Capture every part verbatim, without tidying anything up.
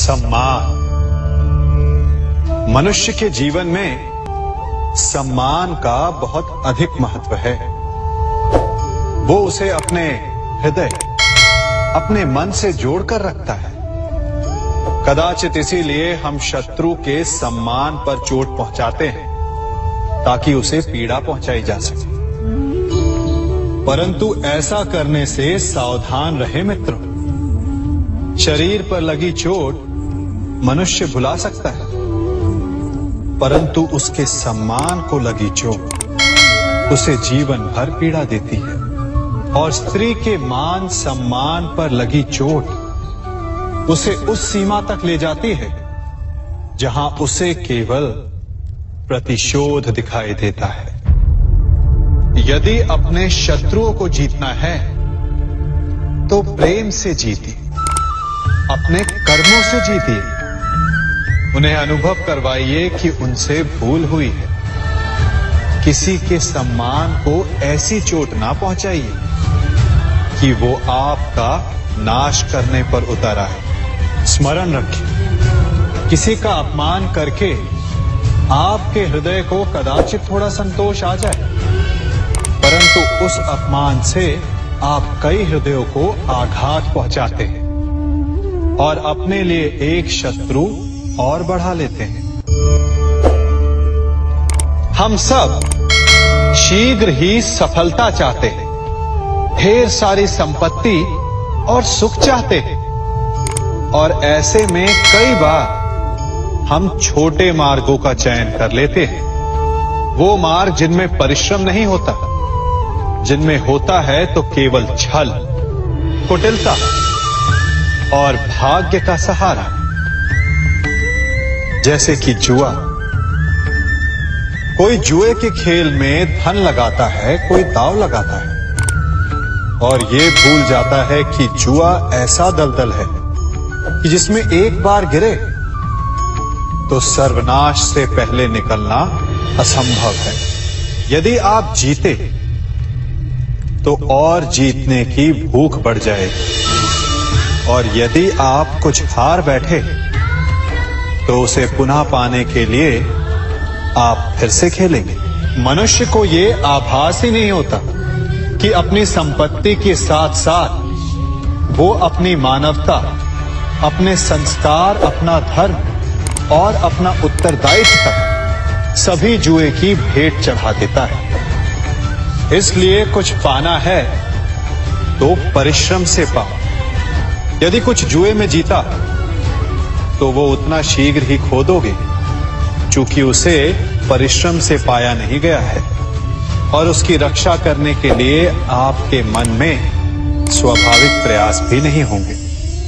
सम्मान। मनुष्य के जीवन में सम्मान का बहुत अधिक महत्व है। वो उसे अपने हृदय, अपने मन से जोड़कर रखता है। कदाचित इसीलिए हम शत्रु के सम्मान पर चोट पहुंचाते हैं ताकि उसे पीड़ा पहुंचाई जा सके। परंतु ऐसा करने से सावधान रहे मित्रों। शरीर पर लगी चोट मनुष्य भुला सकता है, परंतु उसके सम्मान को लगी चोट उसे जीवन भर पीड़ा देती है। और स्त्री के मान सम्मान पर लगी चोट उसे उस सीमा तक ले जाती है जहां उसे केवल प्रतिशोध दिखाई देता है। यदि अपने शत्रुओं को जीतना है तो प्रेम से जीतिए, अपने कर्मों से जीतिए। उन्हें अनुभव करवाइए कि उनसे भूल हुई है। किसी के सम्मान को ऐसी चोट ना पहुंचाइए कि वो आपका नाश करने पर उतर आए। स्मरण रखिए, किसी का अपमान करके आपके हृदय को कदाचित थोड़ा संतोष आ जाए, परंतु उस अपमान से आप कई हृदयों को आघात पहुंचाते हैं और अपने लिए एक शत्रु और बढ़ा लेते हैं। हम सब शीघ्र ही सफलता चाहते हैं, ढेर सारी संपत्ति और सुख चाहते हैं, और ऐसे में कई बार हम छोटे मार्गों का चयन कर लेते हैं। वो मार्ग जिनमें परिश्रम नहीं होता, जिनमें होता है तो केवल छल, कुटिलता और भाग्य का सहारा। जैसे कि जुआ। कोई जुए के खेल में धन लगाता है, कोई दांव लगाता है और ये भूल जाता है कि जुआ ऐसा दलदल है कि जिसमें एक बार गिरे तो सर्वनाश से पहले निकलना असंभव है। यदि आप जीते तो और जीतने की भूख बढ़ जाएगी, और यदि आप कुछ हार बैठे तो उसे पुनः पाने के लिए आप फिर से खेलेंगे। मनुष्य को यह आभास ही नहीं होता कि अपनी संपत्ति के साथ साथ वो अपनी मानवता, अपने संस्कार, अपना धर्म और अपना उत्तरदायित्व तक सभी जुए की भेंट चढ़ा देता है। इसलिए कुछ पाना है तो परिश्रम से पाओ। यदि कुछ जुए में जीता तो वो उतना शीघ्र ही खो दोगे, चूंकि उसे परिश्रम से पाया नहीं गया है, और उसकी रक्षा करने के लिए आपके मन में स्वाभाविक प्रयास भी नहीं होंगे।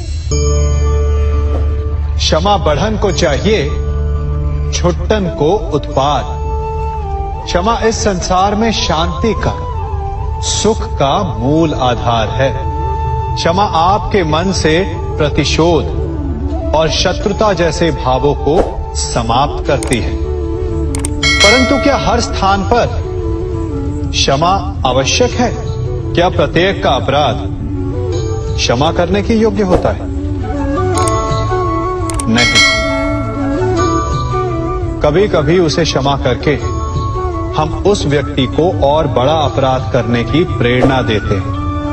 क्षमा बढ़न को चाहिए, छुट्टन को उत्पाद। क्षमा इस संसार में शांति का, सुख का मूल आधार है। क्षमा आपके मन से प्रतिशोध और शत्रुता जैसे भावों को समाप्त करती है। परंतु क्या हर स्थान पर क्षमा आवश्यक है? क्या प्रत्येक का अपराध क्षमा करने के योग्य होता है? नहीं। कभी कभी उसे क्षमा करके हम उस व्यक्ति को और बड़ा अपराध करने की प्रेरणा देते हैं,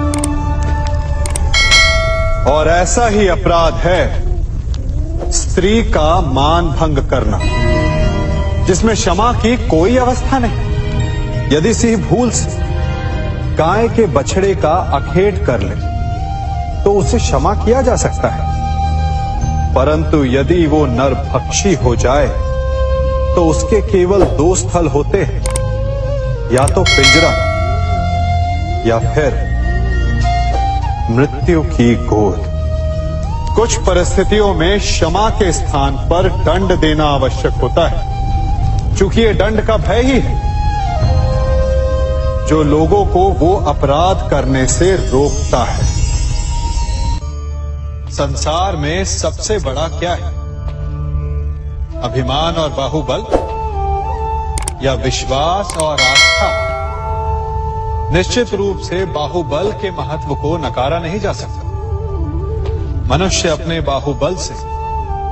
और ऐसा ही अपराध है स्त्री का मान भंग करना, जिसमें क्षमा की कोई अवस्था नहीं। यदि सिंह भूल से गाय के बछड़े का अखेट कर ले तो उसे क्षमा किया जा सकता है, परंतु यदि वो नरभक्षी हो जाए तो उसके केवल दो स्थल होते हैं, या तो पिंजरा या फिर मृत्यु की गोद। कुछ परिस्थितियों में क्षमा के स्थान पर दंड देना आवश्यक होता है, क्योंकि यह दंड का भय ही है जो लोगों को वो अपराध करने से रोकता है। संसार में सबसे बड़ा क्या है? अभिमान और बाहुबल, या विश्वास और आस्था? निश्चित रूप से बाहुबल के महत्व को नकारा नहीं जा सकता। मनुष्य अपने बाहुबल से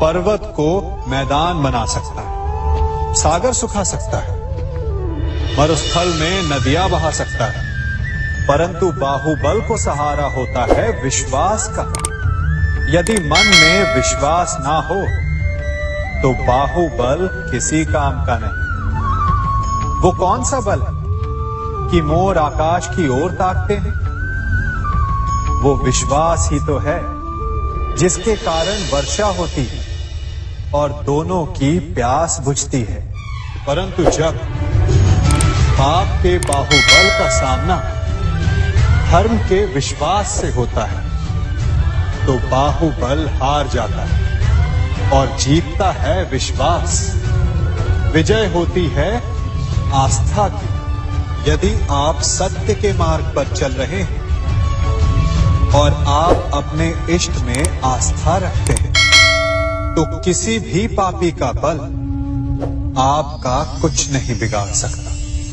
पर्वत को मैदान बना सकता है, सागर सुखा सकता है, मरुस्थल में नदियां बहा सकता है, परंतु बाहुबल को सहारा होता है विश्वास का। यदि मन में विश्वास ना हो तो बाहुबल किसी काम का नहीं। वो कौन सा बल है कि मोर आकाश की ओर ताकते हैं? वो विश्वास ही तो है जिसके कारण वर्षा होती है और दोनों की प्यास बुझती है। परंतु जब पाप के बाहुबल का सामना धर्म के विश्वास से होता है तो बाहुबल हार जाता है और जीतता है विश्वास। विजय होती है आस्था की। यदि आप सत्य के मार्ग पर चल रहे हैं और आप अपने इष्ट में आस्था रखते हैं तो किसी भी पापी का बल आपका कुछ नहीं बिगाड़ सकता।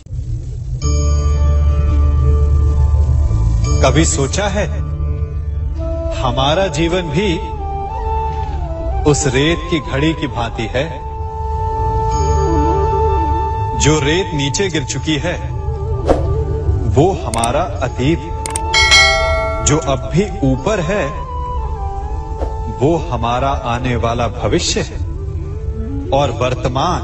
कभी सोचा है हमारा जीवन भी उस रेत की घड़ी की भांति है? जो रेत नीचे गिर चुकी है वो हमारा अतीत है, जो अब भी ऊपर है वो हमारा आने वाला भविष्य है, और वर्तमान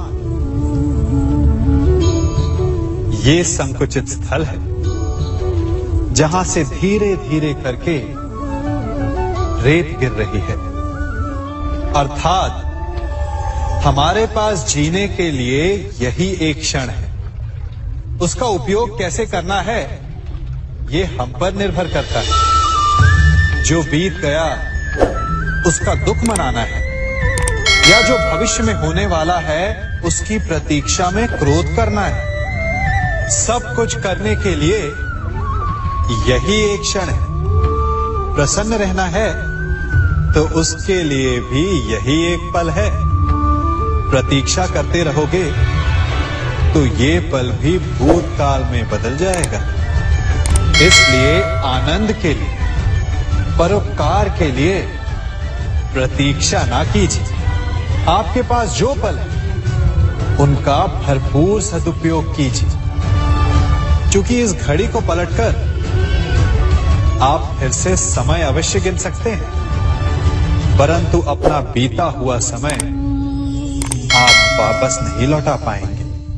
ये संकुचित स्थल है जहां से धीरे धीरे करके रेत गिर रही है। अर्थात हमारे पास जीने के लिए यही एक क्षण है। उसका उपयोग कैसे करना है ये हम पर निर्भर करता है। जो बीत गया उसका दुख मनाना है या जो भविष्य में होने वाला है उसकी प्रतीक्षा में क्रोध करना है। सब कुछ करने के लिए यही एक क्षण है। प्रसन्न रहना है तो उसके लिए भी यही एक पल है। प्रतीक्षा करते रहोगे तो ये पल भी भूतकाल में बदल जाएगा। इसलिए आनंद के लिए, परोपकार के लिए प्रतीक्षा ना कीजिए। आपके पास जो पल है उनका भरपूर सदुपयोग कीजिए, क्योंकि इस घड़ी को पलटकर आप फिर से समय अवश्य गिन सकते हैं, परंतु अपना बीता हुआ समय आप वापस नहीं लौटा पाएंगे।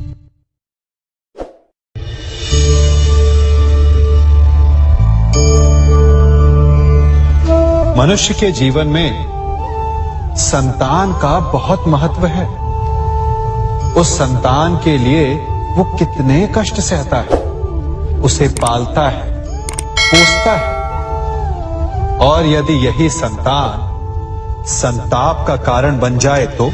मनुष्य के जीवन में संतान का बहुत महत्व है। उस संतान के लिए वो कितने कष्ट सहता है, उसे पालता है, पोसता है, और यदि यही संतान संताप का कारण बन जाए तो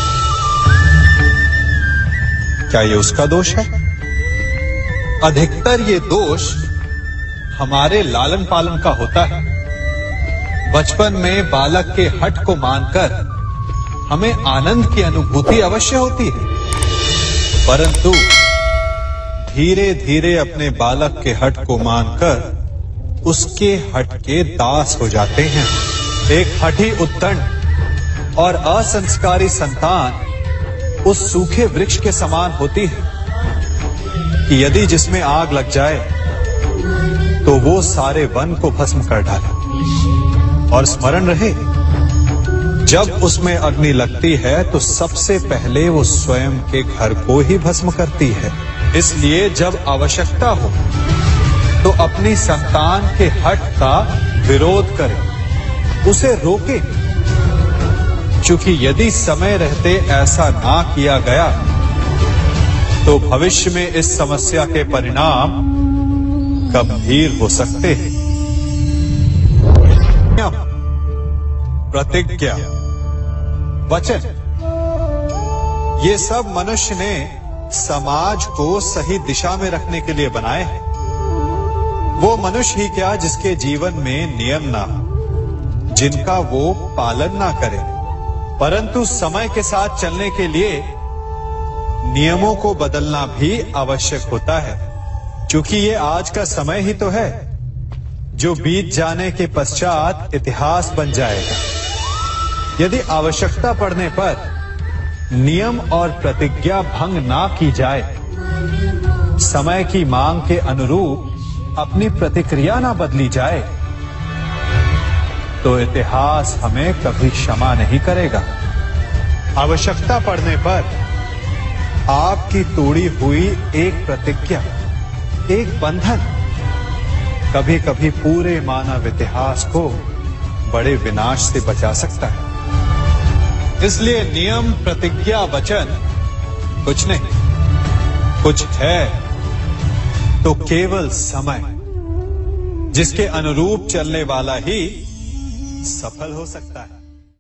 क्या ये उसका दोष है? अधिकतर ये दोष हमारे लालन पालन का होता है। बचपन में बालक के हठ को मानकर हमें आनंद की अनुभूति अवश्य होती है, परंतु धीरे धीरे अपने बालक के हठ को मानकर उसके हठ के दास हो जाते हैं। एक हठी उद्दंड और असंस्कारी संतान उस सूखे वृक्ष के समान होती है कि यदि जिसमें आग लग जाए तो वो सारे वन को भस्म कर डाले। और स्मरण रहे, जब उसमें अग्नि लगती है तो सबसे पहले वो स्वयं के घर को ही भस्म करती है। इसलिए जब आवश्यकता हो तो अपनी संतान के हठ का विरोध करें, उसे रोके, क्योंकि यदि समय रहते ऐसा ना किया गया तो भविष्य में इस समस्या के परिणाम गंभीर हो सकते हैं। प्रतिज्ञा, वचन, ये सब मनुष्य ने समाज को सही दिशा में रखने के लिए बनाए हैं। वो मनुष्य ही क्या जिसके जीवन में नियम ना हो, जिनका वो पालन ना करे, परंतु समय के साथ चलने के लिए नियमों को बदलना भी आवश्यक होता है, क्योंकि ये आज का समय ही तो है जो बीत जाने के पश्चात इतिहास बन जाएगा। यदि आवश्यकता पड़ने पर नियम और प्रतिज्ञा भंग ना की जाए, समय की मांग के अनुरूप अपनी प्रतिक्रिया ना बदली जाए, तो इतिहास हमें कभी क्षमा नहीं करेगा। आवश्यकता पड़ने पर आपकी तोड़ी हुई एक प्रतिज्ञा, एक बंधन कभी कभी पूरे मानव इतिहास को बड़े विनाश से बचा सकता है। इसलिए नियम, प्रतिज्ञा, वचन कुछ नहीं, कुछ है तो केवल समय, जिसके अनुरूप चलने वाला ही सफल हो सकता है।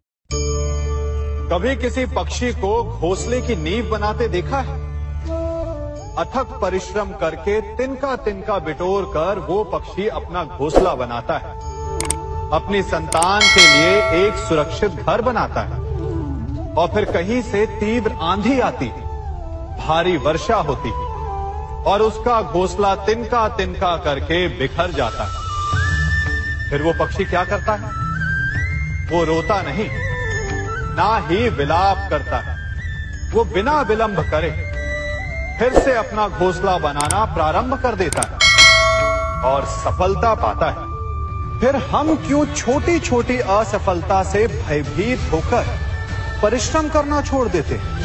कभी किसी पक्षी को घोंसले की नींव बनाते देखा है? अथक परिश्रम करके तिनका तिनका बिटोर कर वो पक्षी अपना घोंसला बनाता है, अपनी संतान के लिए एक सुरक्षित घर बनाता है। और फिर कहीं से तीव्र आंधी आती है, भारी वर्षा होती है और उसका घोंसला तिनका तिनका करके बिखर जाता है। फिर वो पक्षी क्या करता है? वो रोता नहीं, ना ही विलाप करता है। वो बिना विलंब करे फिर से अपना घोंसला बनाना प्रारंभ कर देता है और सफलता पाता है। फिर हम क्यों छोटी छोटी असफलता से भयभीत होकर परिश्रम करना छोड़ देते हैं?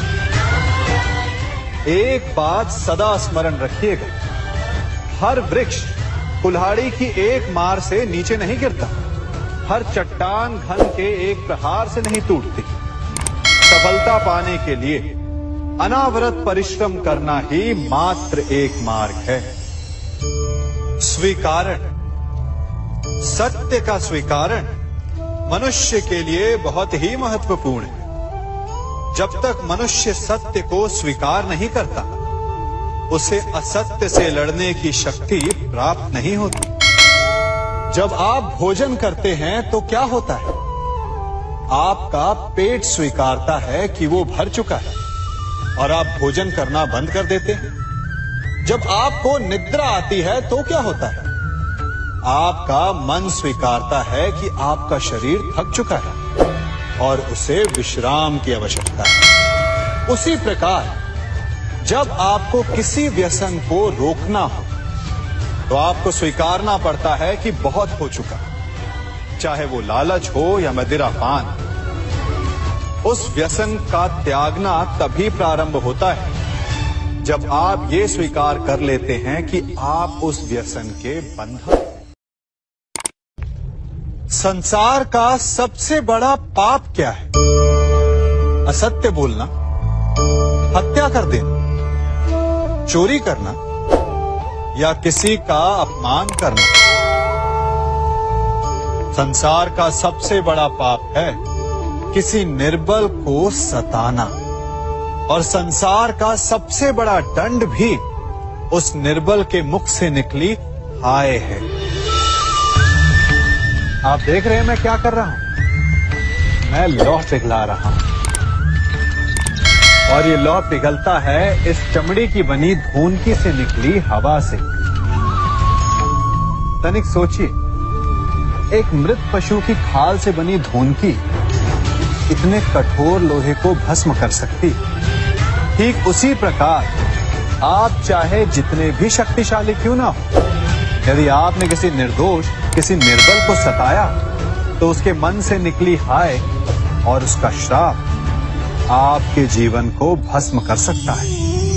एक बात सदा स्मरण रखिएगा, हर वृक्ष कुल्हाड़ी की एक मार से नीचे नहीं गिरता, हर चट्टान घन के एक प्रहार से नहीं टूटती। सफलता पाने के लिए अनावरत परिश्रम करना ही मात्र एक मार्ग है। स्वीकारण, सत्य का स्वीकारण मनुष्य के लिए बहुत ही महत्वपूर्ण है। जब तक मनुष्य सत्य को स्वीकार नहीं करता, उसे असत्य से लड़ने की शक्ति प्राप्त नहीं होती। जब आप भोजन करते हैं तो क्या होता है? आपका पेट स्वीकारता है कि वो भर चुका है और आप भोजन करना बंद कर देते हैं। जब आपको निद्रा आती है तो क्या होता है? आपका मन स्वीकारता है कि आपका शरीर थक चुका है और उसे विश्राम की आवश्यकता है। उसी प्रकार जब आपको किसी व्यसन को रोकना हो तो आपको स्वीकारना पड़ता है कि बहुत हो चुका, चाहे वो लालच हो या मदिरापान। उस व्यसन का त्यागना तभी प्रारंभ होता है जब आप ये स्वीकार कर लेते हैं कि आप उस व्यसन के बंधन। संसार का सबसे बड़ा पाप क्या है? असत्य बोलना, हत्या कर देना, चोरी करना या किसी का अपमान करना। संसार का सबसे बड़ा पाप है किसी निर्बल को सताना, और संसार का सबसे बड़ा दंड भी उस निर्बल के मुख से निकली हाय है। आप देख रहे हैं मैं क्या कर रहा हूं? मैं लौह पिघला रहा हूं और ये लौह पिघलता है इस चमड़ी की बनी धूनकी से निकली हवा से। तनिक सोचिए, एक मृत पशु की खाल से बनी धूनकी इतने कठोर लोहे को भस्म कर सकती। ठीक उसी प्रकार आप चाहे जितने भी शक्तिशाली क्यों ना हो, यदि आपने किसी निर्दोष, किसी निर्बल को सताया तो उसके मन से निकली हाय और उसका श्राप आपके जीवन को भस्म कर सकता है।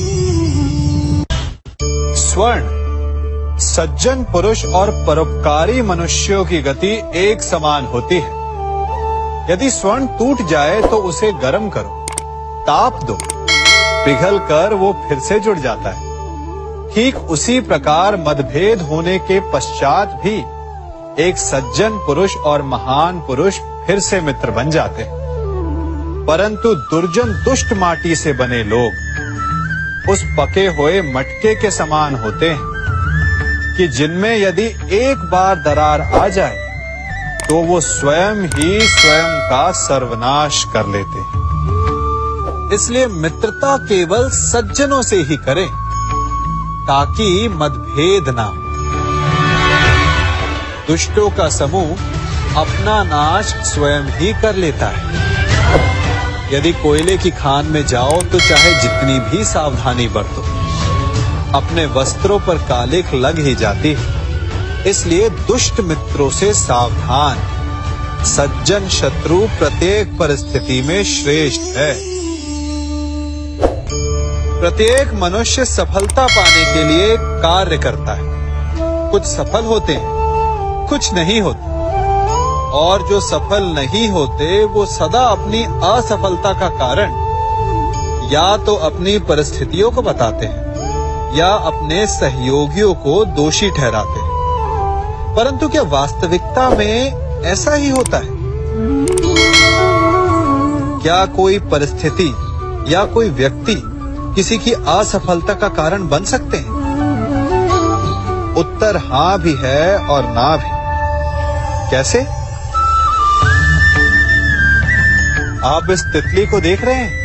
स्वर्ण, सज्जन पुरुष और परोपकारी मनुष्यों की गति एक समान होती है। यदि स्वर्ण टूट जाए तो उसे गर्म करो, ताप दो, पिघल कर वो फिर से जुड़ जाता है। ठीक उसी प्रकार मतभेद होने के पश्चात भी एक सज्जन पुरुष और महान पुरुष फिर से मित्र बन जाते हैं। परंतु दुर्जन दुष्ट माटी से बने लोग उस पके हुए मटके के समान होते हैं कि जिनमें यदि एक बार दरार आ जाए तो वो स्वयं ही स्वयं का सर्वनाश कर लेते हैं। इसलिए मित्रता केवल सज्जनों से ही करें ताकि मतभेद ना हो। दुष्टों का समूह अपना नाश स्वयं ही कर लेता है। यदि कोयले की खान में जाओ तो चाहे जितनी भी सावधानी बरतो, अपने वस्त्रों पर कालिख लग ही जाती है। इसलिए दुष्ट मित्रों से सावधान, सज्जन शत्रु प्रत्येक परिस्थिति में श्रेष्ठ है। प्रत्येक मनुष्य सफलता पाने के लिए कार्य करता है। कुछ सफल होते हैं, कुछ नहीं होते, और जो सफल नहीं होते वो सदा अपनी असफलता का कारण या तो अपनी परिस्थितियों को बताते हैं या अपने सहयोगियों को दोषी ठहराते हैं। परंतु क्या वास्तविकता में ऐसा ही होता है? क्या कोई परिस्थिति या कोई व्यक्ति किसी की असफलता का कारण बन सकते हैं? उत्तर हां भी है और ना भी। कैसे? आप इस तितली को देख रहे हैं?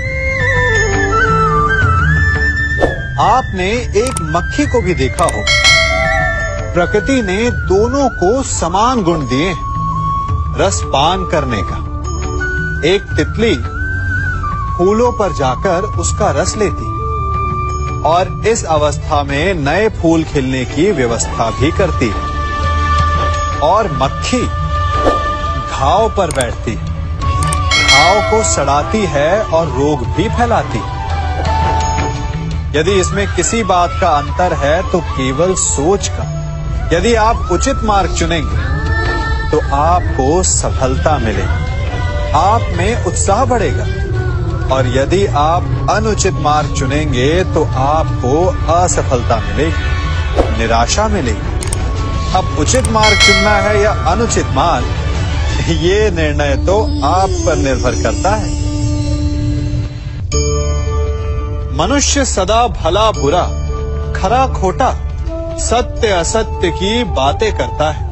आपने एक मक्खी को भी देखा हो। प्रकृति ने दोनों को समान गुण दिए हैं रस पान करने का। एक तितली फूलों पर जाकर उसका रस लेती और इस अवस्था में नए फूल खिलने की व्यवस्था भी करती है, और मक्खी घाव पर बैठती है, घाव को सड़ाती है और रोग भी फैलाती है। यदि इसमें किसी बात का अंतर है तो केवल सोच का। यदि आप उचित मार्ग चुनेंगे तो आपको सफलता मिलेगी, आप में उत्साह बढ़ेगा, और यदि आप अनुचित मार्ग चुनेंगे तो आपको असफलता मिलेगी, निराशा मिलेगी। अब उचित मार्ग चुनना है या अनुचित मार्ग, ये निर्णय तो आप पर निर्भर करता है। मनुष्य सदा भला बुरा, खरा खोटा, सत्य असत्य की बातें करता है।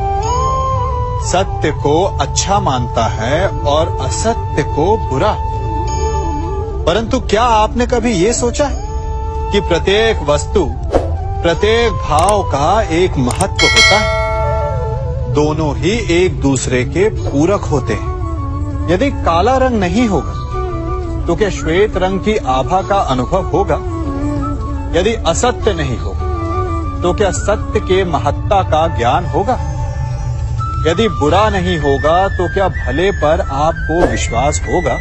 सत्य को अच्छा मानता है और असत्य को बुरा। परंतु क्या आपने कभी ये सोचा है कि प्रत्येक वस्तु, प्रत्येक भाव का एक महत्व होता है? दोनों ही एक दूसरे के पूरक होते हैं। यदि काला रंग नहीं होगा तो क्या श्वेत रंग की आभा का अनुभव होगा? यदि असत्य नहीं होगा तो क्या सत्य के महत्ता का ज्ञान होगा? यदि बुरा नहीं होगा तो क्या भले पर आपको विश्वास होगा?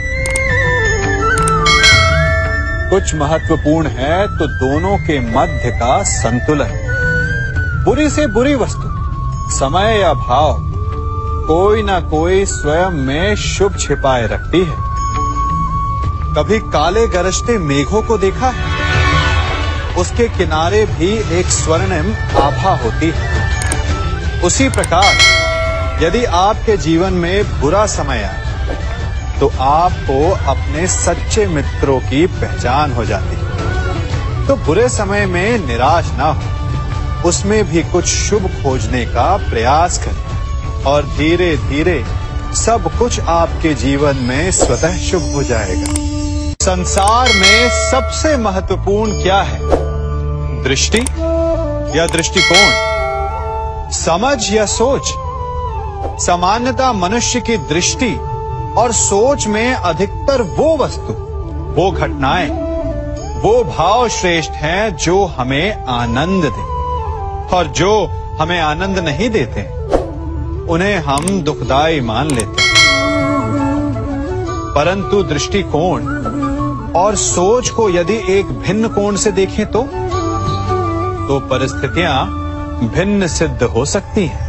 कुछ महत्वपूर्ण है तो दोनों के मध्य का संतुलन। बुरी से बुरी वस्तु, समय या भाव, कोई ना कोई स्वयं में शुभ छिपाए रखती है। कभी काले गरजते मेघों को देखा है? उसके किनारे भी एक स्वर्णिम आभा होती है। उसी प्रकार यदि आपके जीवन में बुरा समय आए तो आपको अपने सच्चे मित्रों की पहचान हो जाती है। तो बुरे समय में निराश ना हो, उसमें भी कुछ शुभ खोजने का प्रयास करें, और धीरे धीरे सब कुछ आपके जीवन में स्वतः शुभ हो जाएगा। संसार में सबसे महत्वपूर्ण क्या है? दृष्टि या दृष्टिकोण, समझ या सोच? सामान्यतः मनुष्य की दृष्टि और सोच में अधिकतर वो वस्तु, वो घटनाएं, वो भाव श्रेष्ठ हैं जो हमें आनंद दें, और जो हमें आनंद नहीं देते उन्हें हम दुखदाई मान लेते हैं। परंतु दृष्टिकोण और सोच को यदि एक भिन्न कोण से देखें तो तो परिस्थितियां भिन्न सिद्ध हो सकती हैं।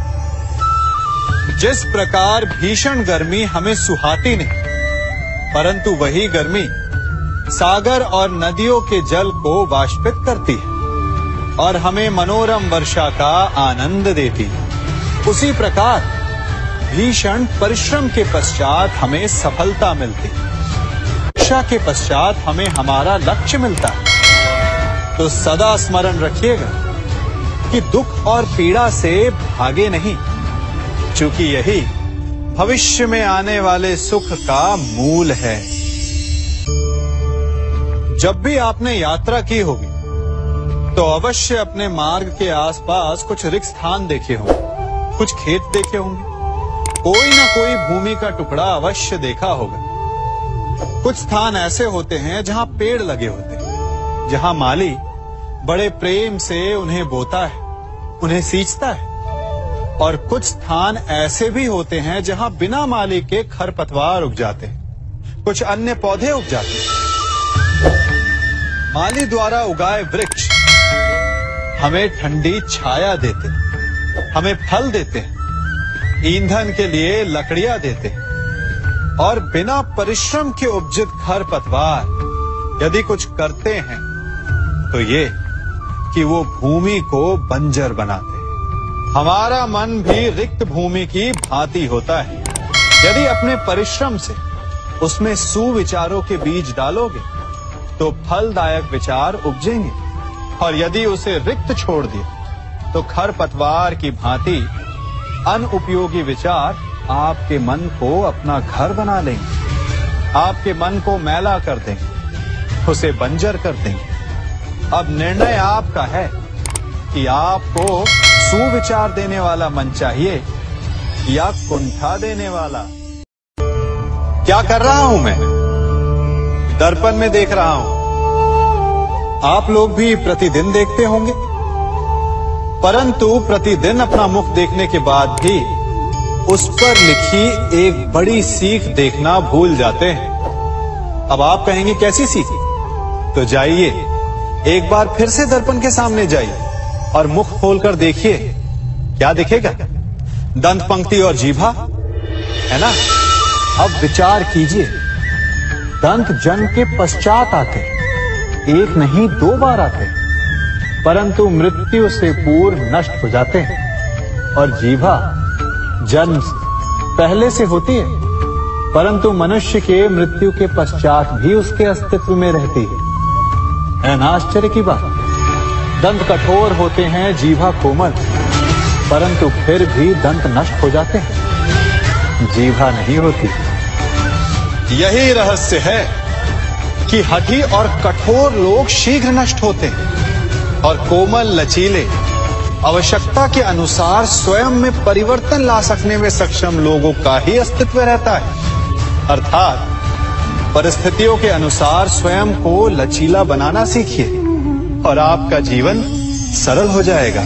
जिस प्रकार भीषण गर्मी हमें सुहाती नहीं, परंतु वही गर्मी सागर और नदियों के जल को वाष्पित करती है और हमें मनोरम वर्षा का आनंद देती है, उसी प्रकार भीषण परिश्रम के पश्चात हमें सफलता मिलती है, वर्षा के पश्चात हमें हमारा लक्ष्य मिलता है। तो सदा स्मरण रखिएगा कि दुख और पीड़ा से भागे नहीं, क्योंकि यही भविष्य में आने वाले सुख का मूल है। जब भी आपने यात्रा की होगी तो अवश्य अपने मार्ग के आसपास कुछ रिक्त स्थान देखे होंगे, कुछ खेत देखे होंगे, कोई ना कोई भूमि का टुकड़ा अवश्य देखा होगा। कुछ स्थान ऐसे होते हैं जहां पेड़ लगे होते हैं, जहां माली बड़े प्रेम से उन्हें बोता है, उन्हें सींचता है। और कुछ स्थान ऐसे भी होते हैं जहां बिना माली के खरपतवार उग जाते हैं, कुछ अन्य पौधे उग जाते हैं। माली द्वारा उगाए वृक्ष हमें ठंडी छाया देते हैं, हमें फल देते हैं, ईंधन के लिए लकड़ियां देते हैं। और बिना परिश्रम के उपजित खरपतवार यदि कुछ करते हैं तो ये कि वो भूमि को बंजर बनाते हैं। हमारा मन भी रिक्त भूमि की भांति होता है। यदि अपने परिश्रम से उसमें सुविचारों के बीज डालोगे तो फलदायक विचार उपजेंगे, और यदि उसे रिक्त छोड़ दिया तो खरपतवार की भांति अनुपयोगी विचार आपके मन को अपना घर बना लेंगे, आपके मन को मैला कर देंगे, उसे बंजर कर देंगे। अब निर्णय आपका है कि आपको सुविचार देने वाला मन चाहिए या कुंठा देने वाला। क्या कर रहा हूं मैं? दर्पण में देख रहा हूं। आप लोग भी प्रतिदिन देखते होंगे, परंतु प्रतिदिन अपना मुख देखने के बाद भी उस पर लिखी एक बड़ी सीख देखना भूल जाते हैं। अब आप कहेंगे कैसी सीख? तो जाइए एक बार फिर से दर्पण के सामने जाइए और मुख खोलकर देखिए, क्या दिखेगा? दंत पंक्ति और जीभा, है ना? अब विचार कीजिए, दंत जन्म के पश्चात आते, एक नहीं दो बार आते, परंतु मृत्यु से पूर्व नष्ट हो जाते हैं। और जीभा जन्म पहले से होती है, परंतु मनुष्य के मृत्यु के पश्चात भी उसके अस्तित्व में रहती है। है ना आश्चर्य की बात? दंत कठोर होते हैं, जीभा कोमल, परंतु फिर भी दंत नष्ट हो जाते हैं, जीभा नहीं होती। यही रहस्य है कि हठी और कठोर लोग शीघ्र नष्ट होते हैं, और कोमल लचीले आवश्यकता के अनुसार स्वयं में परिवर्तन ला सकने में सक्षम लोगों का ही अस्तित्व रहता है। अर्थात परिस्थितियों के अनुसार स्वयं को लचीला बनाना सीखिए और आपका जीवन सरल हो जाएगा।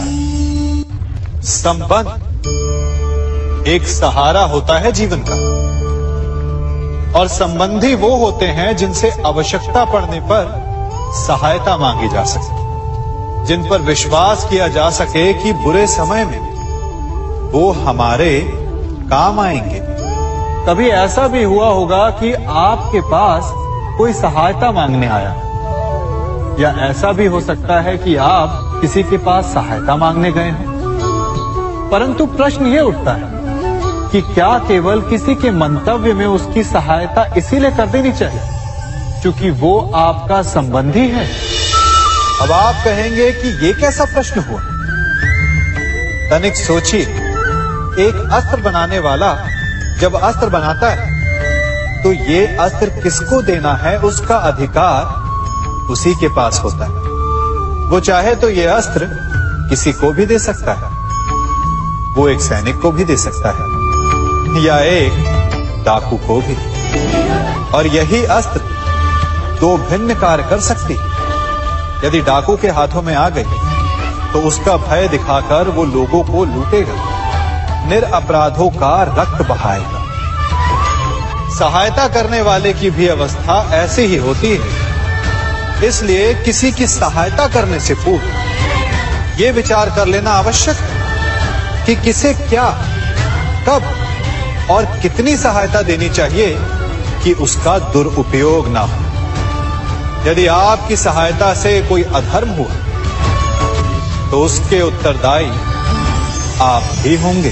संबंध एक सहारा होता है जीवन का, और संबंधी वो होते हैं जिनसे आवश्यकता पड़ने पर सहायता मांगी जा सके, जिन पर विश्वास किया जा सके कि बुरे समय में वो हमारे काम आएंगे। कभी ऐसा भी हुआ होगा कि आपके पास कोई सहायता मांगने आया, या ऐसा भी हो सकता है कि आप किसी के पास सहायता मांगने गए हों। परंतु प्रश्न ये उठता है कि क्या केवल किसी के मंतव्य में उसकी सहायता इसीलिए कर देनी चाहिए क्योंकि वो आपका संबंधी है? अब आप कहेंगे कि ये कैसा प्रश्न हुआ? तनिक सोचिए, एक अस्त्र बनाने वाला जब अस्त्र बनाता है तो ये अस्त्र किसको देना है उसका अधिकार उसी के पास होता है। वो चाहे तो ये अस्त्र किसी को भी दे सकता है, वो एक सैनिक को भी दे सकता है या एक डाकू को भी, और यही अस्त्र दो भिन्न कार्य कर सकती है। यदि डाकू के हाथों में आ गई तो उसका भय दिखाकर वो लोगों को लूटेगा, निरपराधों का रक्त बहाएगा। सहायता करने वाले की भी अवस्था ऐसी ही होती है। इसलिए किसी की सहायता करने से पूर्व ये विचार कर लेना आवश्यक है कि किसे क्या, कब और कितनी सहायता देनी चाहिए कि उसका दुरुपयोग ना हो। यदि आपकी सहायता से कोई अधर्म हुआ तो उसके उत्तरदायी आप ही होंगे।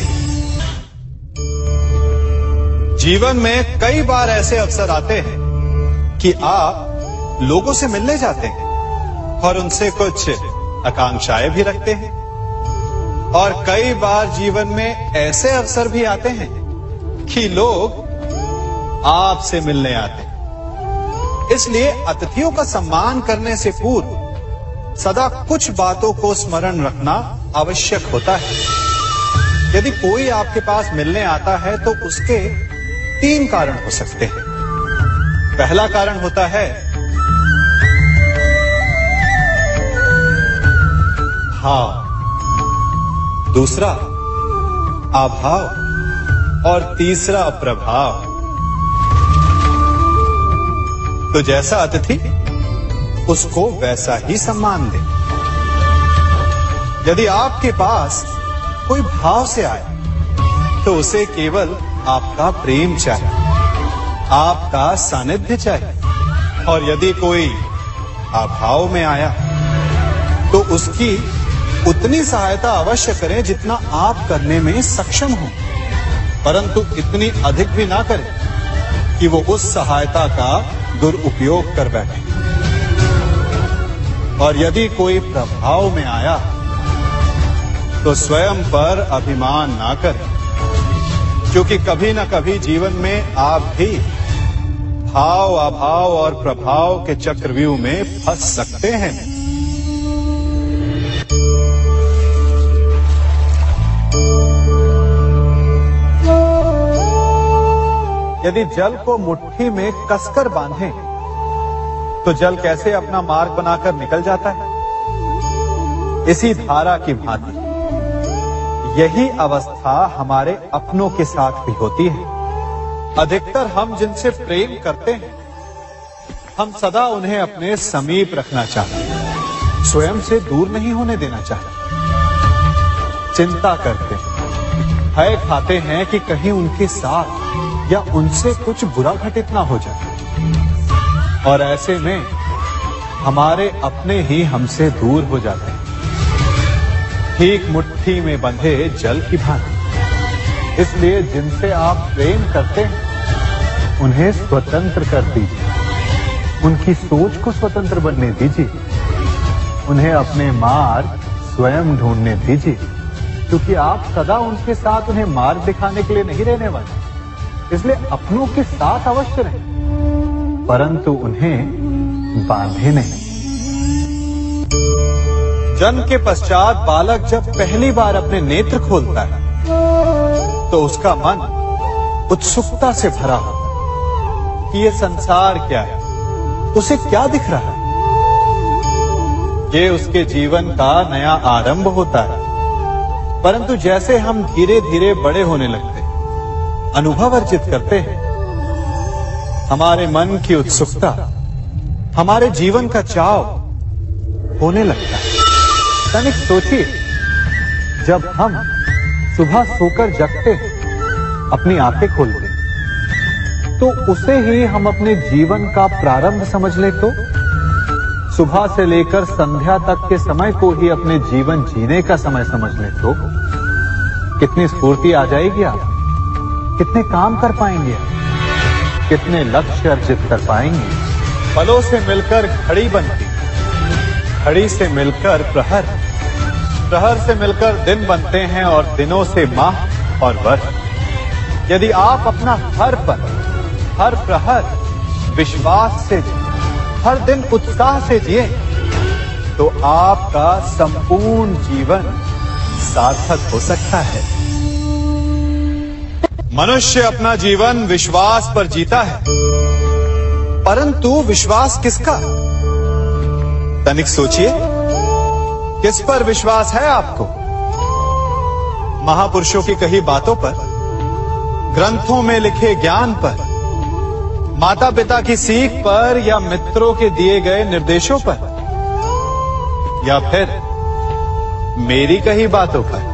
जीवन में कई बार ऐसे अवसर आते हैं कि आप लोगों से मिलने जाते हैं और उनसे कुछ आकांक्षाएं भी रखते हैं, और कई बार जीवन में ऐसे अवसर भी आते हैं कि लोग आपसे मिलने आते हैं। इसलिए अतिथियों का सम्मान करने से पूर्व सदा कुछ बातों को स्मरण रखना आवश्यक होता है। यदि कोई आपके पास मिलने आता है तो उसके तीन कारण हो सकते हैं। पहला कारण होता है भाव, दूसरा अभाव और तीसरा प्रभाव। तो जैसा अतिथि उसको वैसा ही सम्मान दे। यदि आपके पास कोई भाव से आए तो उसे केवल आपका प्रेम चाहिए, आपका सानिध्य चाहिए। और यदि कोई अभाव में आया तो उसकी उतनी सहायता अवश्य करें जितना आप करने में सक्षम हो, परंतु इतनी अधिक भी ना करें कि वो उस सहायता का दुरुपयोग कर बैठे। और यदि कोई प्रभाव में आया तो स्वयं पर अभिमान ना करें, क्योंकि कभी ना कभी जीवन में आप भी भाव, अभाव और प्रभाव के चक्रव्यूह में फंस सकते हैं। यदि जल को मुट्ठी में कसकर बांधें तो जल कैसे अपना मार्ग बनाकर निकल जाता है? इसी धारा की भांति यही अवस्था हमारे अपनों के साथ भी होती है। अधिकतर हम जिनसे प्रेम करते हैं, हम सदा उन्हें अपने समीप रखना चाहते हैं, स्वयं से दूर नहीं होने देना चाहते। चिंता करते हैं, भय खाते हैं कि कहीं उनके साथ या उनसे कुछ बुरा घटित ना हो जाए। और ऐसे में हमारे अपने ही हमसे दूर हो जाते हैं, ठीक मुट्ठी में बंधे जल की भांति। इसलिए जिनसे आप प्रेम करते हैं उन्हें स्वतंत्र कर दीजिए, उनकी सोच को स्वतंत्र बनने दीजिए, उन्हें अपने मार्ग स्वयं ढूंढने दीजिए, क्योंकि आप सदा उनके साथ उन्हें मार्ग दिखाने के लिए नहीं रहने वाले। इसलिए अपनों के साथ अवश्य रहें, परंतु उन्हें बांधे नहीं। जन्म के पश्चात बालक जब पहली बार अपने नेत्र खोलता है तो उसका मन उत्सुकता से भरा होता है कि ये संसार क्या है, उसे क्या दिख रहा है। ये उसके जीवन का नया आरंभ होता है। परंतु जैसे हम धीरे धीरे बड़े होने लगते हैं, अनुभव अर्जित करते हैं, हमारे मन की उत्सुकता, हमारे जीवन का चाव होने लगता है। तनिक सोचिए, जब हम सुबह सोकर जगते हैं, अपनी आंखें खोलते हैं, तो उसे ही हम अपने जीवन का प्रारंभ समझ ले तो सुबह से लेकर संध्या तक के समय को ही अपने जीवन जीने का समय समझ ले तो कितनी स्फूर्ति आ जाएगी। आप कितने काम कर पाएंगे, आप कितने लक्ष्य अर्जित कर पाएंगे। पलों से मिलकर घड़ी बनती, घड़ी से मिलकर प्रहर, प्रहर से मिलकर दिन बनते हैं और दिनों से माह और वर्ष। यदि आप अपना हर पल, हर प्रहर विश्वास से, हर दिन उत्साह से जिए तो आपका संपूर्ण जीवन सार्थक हो सकता है। मनुष्य अपना जीवन विश्वास पर जीता है, परंतु विश्वास किसका? तनिक सोचिए, किस पर विश्वास है आपको? महापुरुषों की कही बातों पर, ग्रंथों में लिखे ज्ञान पर, माता पिता की सीख पर, या मित्रों के दिए गए निर्देशों पर, या फिर मेरी कही बातों पर?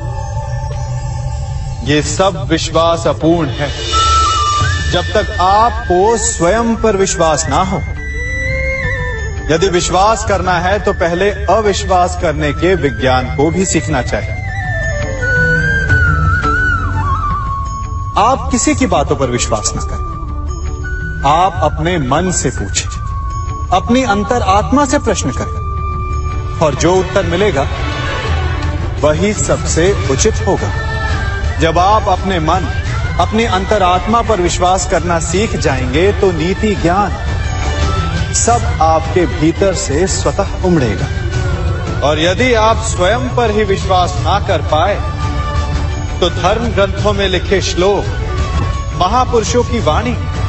ये सब विश्वास अपूर्ण है जब तक आपको स्वयं पर विश्वास ना हो। यदि विश्वास करना है तो पहले अविश्वास करने के विज्ञान को भी सीखना चाहिए। आप किसी की बातों पर विश्वास न करें, आप अपने मन से पूछें, अपनी अंतर आत्मा से प्रश्न करें, और जो उत्तर मिलेगा वही सबसे उचित होगा। जब आप अपने मन, अपनी अंतरात्मा पर विश्वास करना सीख जाएंगे तो नीति ज्ञान सब आपके भीतर से स्वतः उमड़ेगा। और यदि आप स्वयं पर ही विश्वास ना कर पाए तो धर्म ग्रंथों में लिखे श्लोक, महापुरुषों की वाणी